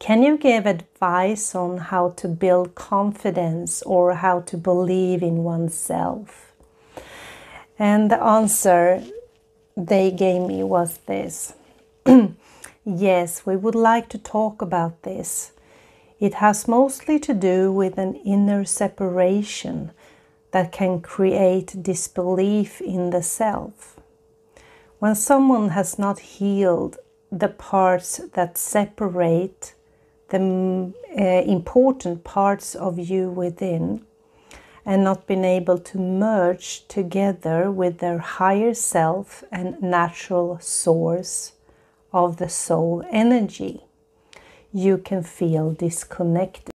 Can you give advice on how to build confidence or how to believe in oneself? And the answer they gave me was this. Yes, we would like to talk about this. It has mostly to do with an inner separation that can create disbelief in the self. When someone has not healed the parts that separate the important parts of you within, and not been able to merge together with their higher self and natural source of the soul energy, you can feel disconnected.